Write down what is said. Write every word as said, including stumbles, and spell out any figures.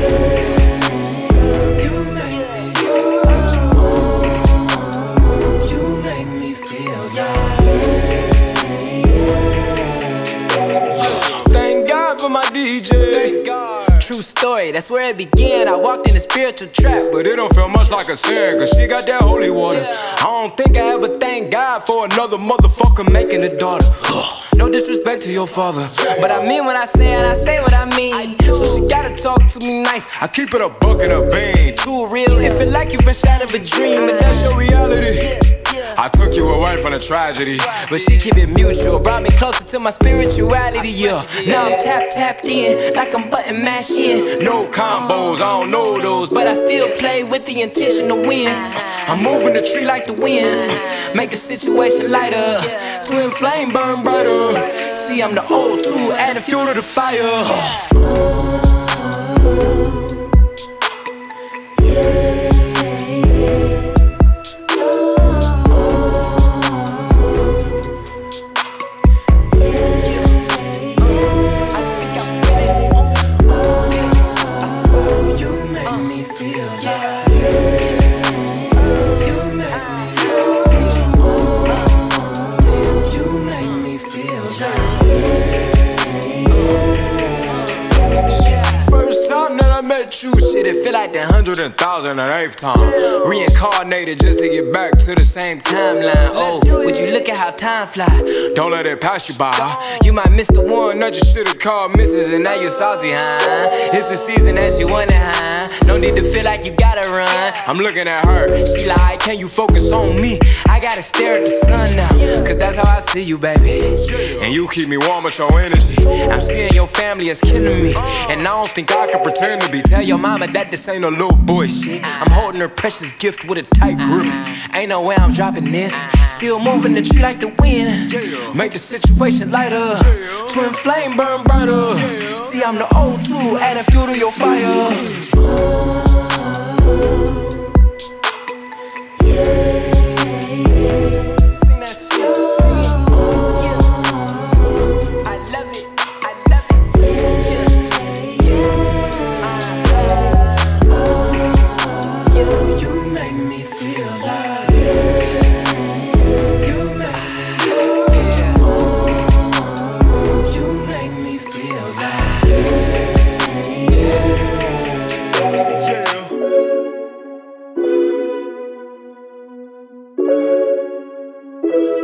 True story, that's where it began. I walked in a spiritual trap, but it don't feel much like a sin, cause she got that holy water. Yeah. I don't think I ever thank God for another motherfucker making a daughter. No disrespect to your father, but I mean what I say and I say what I mean. So she gotta talk to me nice. I keep it a buck and a bean. Too real, it feel like you fresh out of a dream, but That's your reality. I took you away from the tragedy, but she keep it mutual, brought me closer to my spirituality, yeah. Now I'm tap tapped in, like I'm button mashed in. no combos, I don't know those, But I still play with the intention to win. I'm moving the tree like the wind, make the situation lighter, twin flame burn brighter. See, I'm the O two, adding fuel to the fire. You shit, it feel like the hundred and thousand and eighth time. Reincarnated just to get back to the same timeline. Oh, would you look at how time fly? Don't let it pass you by. You might miss the one that you should've called missus, and now you're salty, huh? It's the season that you wanna, huh? No need to feel like you gotta run. I'm looking at her, She like, can you focus on me? I gotta stare at the sun now, cause that's how I see you, baby. and you keep me warm with your energy. I'm seeing your family as kin to me, and I don't think I can pretend to be. Tell your mama that this ain't no little boy shit. I'm holding her precious gift with a tight grip. Ain't no way I'm dropping this. Still moving the tree like the wind. Make the situation lighter. Twin flame burn brighter. See, I'm the O two, adding fuel to your fire. Thank you.